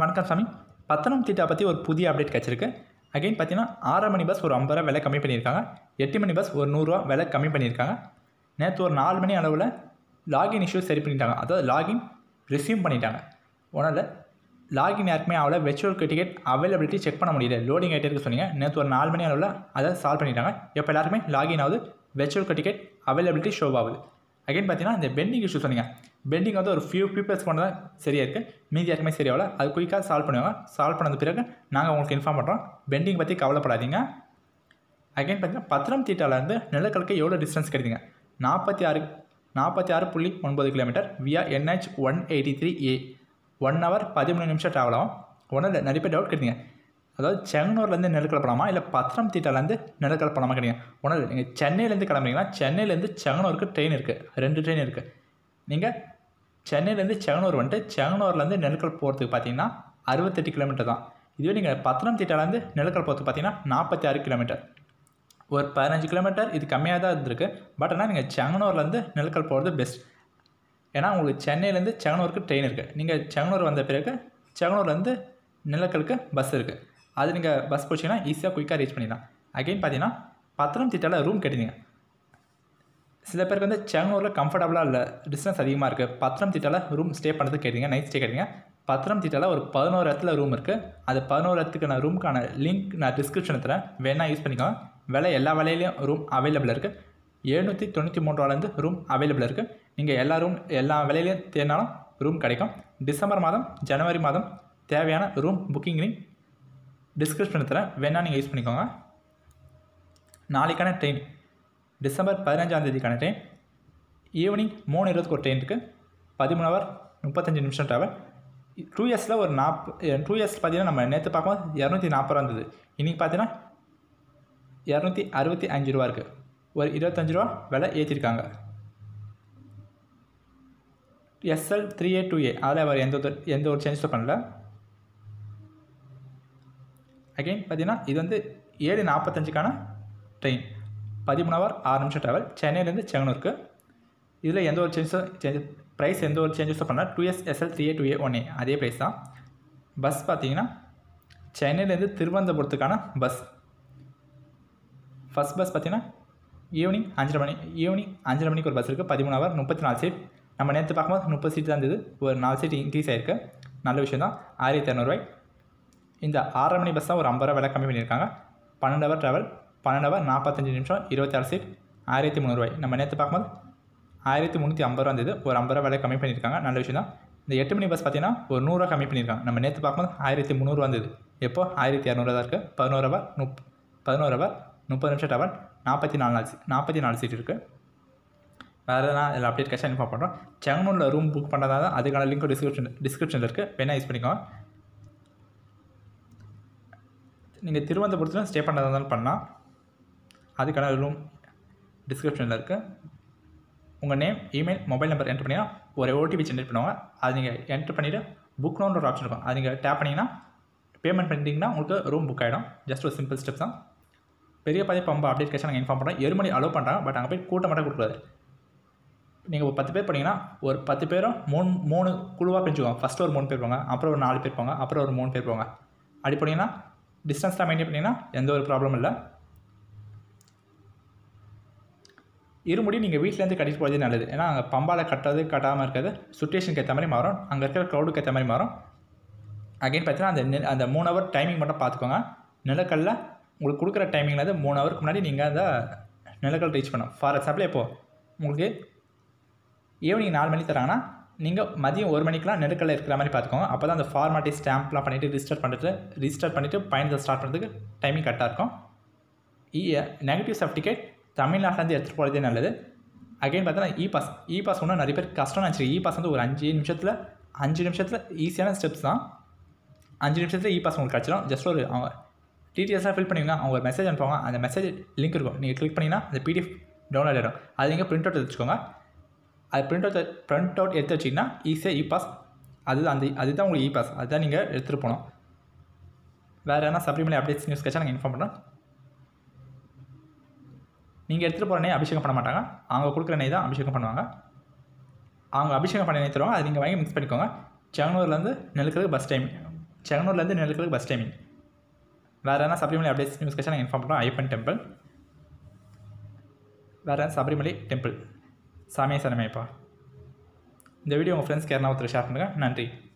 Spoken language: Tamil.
வணக்கம் சாமி. பத்தனம்திட்டா பற்றி ஒரு புதிய அப்டேட் கிடச்சிருக்கு. அகைன் பார்த்தீங்கன்னா 6 மணி பஸ் ஒரு 50 ரூபா விலை கம்மி பண்ணியிருக்காங்க. 8 மணி பஸ் ஒரு 100 ரூபா விலை கம்மி பண்ணியிருக்காங்க. நேற்று ஒரு 4 மணி அளவில் லாகின் இஷ்யூ சரி பண்ணிட்டாங்க. அதாவது லாகின் ரெஸ்யூம் பண்ணிட்டாங்க. ஒன்றும் லாகின் யாருக்குமே ஆகல. வெர்ச்சுவல் டிக்கெட் அவைலபிலிட்டி செக் பண்ண முடியல, லோடிங் ஆகிட்டே இருக்கு சொன்னீங்க. நேற்று ஒரு 4 மணி அளவில் அதை சால்வ் பண்ணிட்டாங்க. இப்போ எல்லாருக்குமே லாகின் ஆகுது, வெர்ச்சுவல் டிக்கெட் அவைலபிலிட்டி ஷோ ஆகுது. அகைன் பார்த்தீங்கன்னா இந்த பெண்டிங் இஷ்யூ சொன்னீங்க. பெண்டிங் வந்து ஒரு ஃபியூ பீப்பிள்ஸ் கொண்டு தான் சரியாக இருக்குது, மீதி யாருக்குமே சரியாகல. அது குயிக்காக சால்வ் பண்ணுவாங்க. சால்வ் பண்ணது பிறகு நாங்கள் உங்களுக்கு இன்ஃபார்ம் பண்ணுறோம். பெண்டிங் பற்றி கவலைப்படாதீங்க. அகைன் பார்த்தீங்கன்னா பத்தனம்திட்டாவிலேருந்து நிலக்கலுக்கு எவ்வளோ டிஸ்டன்ஸ் கிடைக்குங்க? 46.9 கிலோமீட்டர் வியா NH 183A. 1 hour 13 நிமிஷம் ட்ராவல் ஆகும். ஒன்றும் இல்லை, நிறைய பேர் டவுட் கிடைக்குங்க. அதாவது செங்கனூர்லேருந்து நிலக்கல் போகலாமா இல்லை பத்தனம்திட்டாலேருந்து நிலக்கல் போகலாமா கிடையாது. ஒன்றும் இல்லை, நீங்கள் சென்னையிலேருந்து கிளம்புறீங்கன்னா சென்னையிலேருந்து செங்கனூருக்கு ட்ரெயின் இருக்குது, 2 ட்ரெயின் இருக்குது. நீங்கள் சென்னையிலேருந்து செங்கனூர் வந்துட்டு செங்கனூர்லேருந்து நிலக்கல் போகிறதுக்கு பார்த்தீங்கன்னா 68 கிலோமீட்டர் தான். இதுவே நீங்கள் பத்தனம்திட்டாலேருந்து நிலக்கல் போகிறதுக்கு பார்த்தீங்கன்னா 46 கிலோமீட்டர். ஒரு 15 கிலோமீட்டர் இது கம்மியாக தான் இருந்திருக்கு. பட் ஆனால் நீங்கள் செங்கனூர்லேருந்து நிலக்கல் போகிறது பெஸ்ட். ஏன்னா உங்களுக்கு சென்னையிலேருந்து செங்கனூருக்கு ட்ரெயின் இருக்குது. நீங்கள் செங்கனூர் வந்த பிறகு செங்கனூர்லேருந்து நிலக்கலுக்கு பஸ் இருக்குது. அது நீங்கள் பஸ் போச்சிங்கன்னா ஈஸியாக குயிக்காக ரீச் பண்ணிடலாம். அகைன் பார்த்தீங்கன்னா பத்தனம்திட்டாவில் ரூம் கேட்டீங்க. சில பேருக்கு வந்து செங்கனூரில் கம்ஃபர்டபுளாக இல்லை, டிஸ்டன்ஸ் அதிகமாக இருக்குது. பத்தனம்திட்டாவில் ரூம் ஸ்டே பண்ணுறது கேட்டீங்க, நைட் ஸ்டே கேட்டீங்க. பத்தனம்திட்டாவில் ஒரு 11 இடத்துல ரூம் இருக்குது. அது 11 இடத்துக்கான ரூமுக்கான லிங்க் நான் டிஸ்கிரிப்ஷனில் தரேன், வேணால் யூஸ் பண்ணிக்கோங்க. விலை எல்லா விலையிலையும் ரூம் அவைலபிள் இருக்குது. 793 ரூபாலேருந்து ரூம் அவைலபிள் இருக்குது. நீங்கள் எல்லா விலையிலையும் தேடினாலும் ரூம் கிடைக்கும். டிசம்பர் மாதம் ஜனவரி மாதம் தேவையான ரூம் புக்கிங் லிங்க் டிஸ்கிரிப்ஷனில் தரேன், வேணால் நீங்கள் யூஸ் பண்ணிக்கோங்க. நாளைக்கான ட்ரெயின் டிசம்பர் 15ஆம் தேதிக்கான ட்ரெயின் ஈவினிங் 3:20 ஒரு ட்ரெயின் இருக்குது. 13 hour 35 நிமிஷம் ட்ராவல். 2 இயர்ஸில் ஒரு 2 இயர்ஸ் பார்த்தீங்கன்னா நம்ம நேற்று பார்க்கும்போது 240 ரூபா இருந்தது. இன்றைக்கி பார்த்தீங்கன்னா 265 ரூபா இருக்குது. ஒரு 25 ரூபா விலை ஏற்றிருக்காங்க. SL 3A2A அதில் அவர் எந்த ஒரு சேஞ்சஸும் பண்ணல. அகைன் பார்த்தீங்கன்னா இது வந்து 7:45க்கான ட்ரெயின், 13 hour 6 நிமிஷம் ட்ராவல், சென்னையிலேருந்து செங்கனூருக்கு. இதில் எந்த ஒரு ப்ரைஸ் எந்த ஒரு சேஞ்சஸும் பண்ணல. 2S SL 3A2A 1A அதே ப்ரைஸ் தான். பஸ் பார்த்தீங்கன்னா சென்னையிலேருந்து திருவனந்தபுரத்துக்கான பஸ். ஃபஸ்ட் பஸ் பார்த்தீங்கன்னா ஈவினிங் 5:30 மணிக்கு ஒரு பஸ் இருக்குது. 13 hour 34 சீட். நம்ம நேற்று பார்க்கும்போது 30 சீட் தான் இருந்தது, ஒரு 4 சீட் இன்க்ரீஸ் ஆகிருக்கு. நல்ல விஷயம் தான். 1200 ரூபாய். இந்த 6 மணி பஸ் தான் ஒரு 50 ரூபா விலை கம்மி பண்ணியிருக்காங்க. 12 hour ட்ராவல், 12 hour 45 நிமிஷம், 26 சீட், 1300 ரூபாய். நம்ம நேற்று பார்க்கும்போது 1350 ரூபா இருந்தது, ஒரு 50 ரூபா விலை கம்மி பண்ணியிருக்காங்க. நல்ல விஷயம் தான். இந்த 8 மணி பஸ் பார்த்தீங்கன்னா ஒரு 100 ரூபா கம்மி பண்ணியிருக்காங்க. நம்ம நேற்று பார்க்கும்போது 1300 ரூபா இருந்தது, எப்போ 1200 தான் இருக்குது. 11 hour 30 நிமிஷம் ட்ராவல், 44 சீட் இருக்குது. வேறு எதனா இதில் அப்டேட் கேஷாக இன்ஃபார்ம் பண்ணுறோம். செங்கனூரில் ரூம் புக் பண்ணுறதா தான் அதுக்கான லிங்க் டிஸ்கிரிப்ஷனில் இருக்குது, வேணால் யூஸ் பண்ணிக்கோங்க. நீங்கள் திருவனந்தபுரத்தில் ஸ்டே பண்ணுறதா இருந்தாலும் பண்ணலாம், அதுக்கான ரூம் டிஸ்கிரிப்ஷனில் இருக்குது. உங்கள் name, email, mobile number enter பண்ணிங்கன்னா ஒரு OTP ஜென்ரேட் பண்ணுவாங்க. அது நீங்கள் என்ட்ரு பண்ணிவிட்டு புக் நோன்ற ஒரு ஆப்ஷன் இருக்கும், அது நீங்கள் டேப் பண்ணிங்கன்னா பேமெண்ட் பண்ணிட்டீங்கன்னா உங்களுக்கு ரூம் புக் ஆகிடும். ஜஸ்ட் ஒரு சிம்பிள் ஸ்டெப்ஸ் தான். பெரிய பாதி பம்பு அப்டேட் கேஷாக நாங்கள் இன்ஃபார்ம் பண்ணுறோம். எருமணி அலோவ் பண்ணுறாங்க, பட் அங்கே போய் கூட்டம் மட்டும் கொடுக்குறாரு. நீங்கள் ஒரு 10 பேர் போனீங்கன்னா ஒரு 10 பேரும் 3 குழுவாக பிரிஞ்சுவாங்க. ஃபஸ்ட்டு ஒரு 3 பேர் போங்க, அப்புறம் ஒரு 4 பேர் போங்க, அப்புறம் ஒரு 3 பேர் போங்க. அப்படி போனீங்கன்னா டிஸ்டன்ஸ்லாம் மெயின்டைன் பண்ணிங்கன்னா எந்த ஒரு ப்ராப்ளமும் இல்லை. இருமுடி நீங்கள் வீட்டிலேருந்து கட்டிட்டு போகிறதே நல்லது. ஏன்னா அங்கே பம்பால் கட்டாமல் இருக்கிறது சுச்சுவேஷனுக்கு ஏற்ற மாதிரி மாறும், அங்கே இருக்கிற க்ரௌடுக்கு ஏற்ற மாதிரி மாறும். அகைன் பார்த்தீங்கன்னா அந்த 3 hour டைமிங் மட்டும் பார்த்துக்கோங்க. நிலக்கல்ல உங்களுக்கு கொடுக்குற டைமிங்கில் 3 ஹவருக்கு முன்னாடி நீங்கள் அந்த நிலக்கல் ரீச் பண்ணணும். ஃபார் எக்ஸாம்பிள் இப்போது உங்களுக்கு ஈவினிங் 4 மணி தராங்கன்னா நீங்கள் மதியம் 1 மணிக்கெலாம் நிலக்கல்ல இருக்கிற மாதிரி பார்த்துக்கோங்க. அப்போ தான் அந்த ஃபார்மாலிட்டி ஸ்டாம்ப்லாம் பண்ணிவிட்டு ரிஜிஸ்டர் பண்ணிவிட்டு பயணத்தை ஸ்டார்ட் பண்ணுறதுக்கு டைமிங் கரெக்டாக இருக்கும். நெகட்டிவ் சர்டிஃபிகேட் தமிழ்நாட்டிலேருந்து எடுத்துகிட்டு போகிறதே நல்லது. அகைன் பார்த்தீங்கன்னா இ பாஸ் ஒன்றும் நிறைய பேர் கஷ்டம்னு நினச்சிருக்கு. இ பாஸ் வந்து ஒரு 5 நிமிஷத்தில் ஈஸியான ஸ்டெப்ஸ் தான். 5 நிமிஷத்தில் இ பாஸ் உங்களுக்கு கிடச்சிடும். ஜஸ்ட் ஒரு அவங்க டீட்டெயில்ஸாக ஃபில் பண்ணிங்கன்னா அவங்க ஒரு மெசேஜ் அனுப்புவாங்க. அந்த மெசேஜ் லிங்க் இருக்கும், நீங்கள் கிளிக் பண்ணிங்கன்னா அந்த PDF டவுன்லோட் ஆகிடும். அது நீங்கள் பிரிண்ட் அவுட் எடுத்துக்கோங்க. அது பிரிண்ட் அவுட் எடுத்து வச்சிங்கன்னா ஈஸியாக இ பாஸ் அதுதான் உங்களுக்கு இ பாஸ், அதுதான் நீங்கள் எடுத்துகிட்டு போகணும். வேறு எதனா சப்ளிமெண்ட்ரி அப்டேட்ஸ் நியூஸ் கேட்டால் நாங்கள் இன்ஃபார்ம் பண்ணுறோம். நீங்கள் எடுத்துகிட்டு போகிற நெய் அபிஷேகம் பண்ண மாட்டாங்க, அவங்க கொடுக்குற நெய் தான் அபிஷேகம் பண்ணுவாங்க. அவங்க அபிஷேகம் பண்ணி தருவாங்க, அது நீங்கள் வாங்கி மிக்ஸ் பண்ணிக்கோங்க. செங்கனூர்லேருந்து நிலக்கலுக்கு பஸ் டைம் செங்கனூர்லேருந்து நெல்லுக்கலுக்கு பஸ் டைமிங். வேறு என்ன சபரிமலை அப்டேட்ஸ் நியூஸ் கட்சி நாங்கள் இன்ஃபார்ம் பண்ணுறோம். ஐயப்பன் டெம்பிள், வேறு சபரிமலை டெம்பிள், சாமியை சனமைப்பா. இந்த வீடியோ உங்கள் ஃப்ரெண்ட்ஸ்க்கு யாருன்னா ஒருத்தர் ஷேர் பண்ணுங்கள். நன்றி.